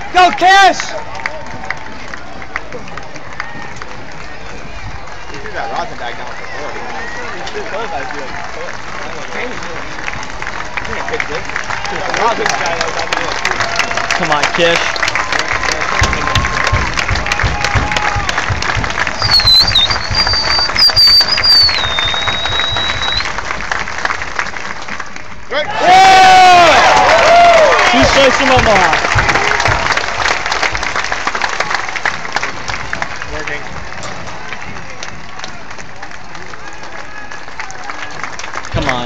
Go, Cash! You got Rosenbach down for 40. Come on, Kish. Yeah! Two strikes from Omaha. Working. Come on.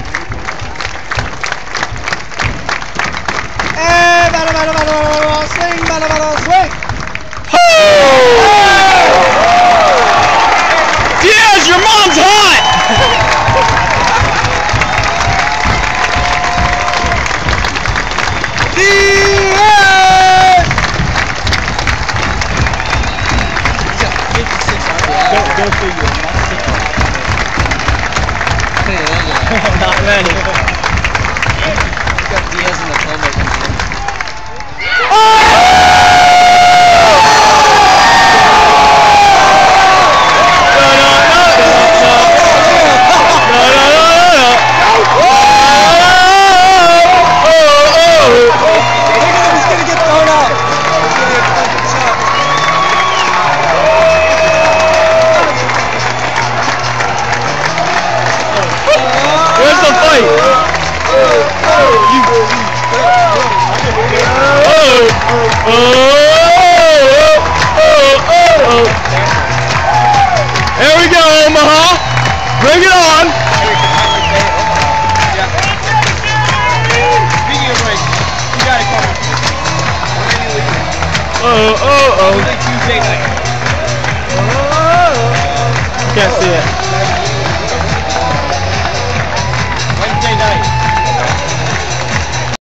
Hey, swing, swing. Diaz, your mom's hot! Diaz! Go figure. Not many. Got Diaz in the filmmaking team. Where's the fight? There we go, Omaha. Bring it on. Speaking of which, you gotta come. Oh. Tuesday night. Can't see it.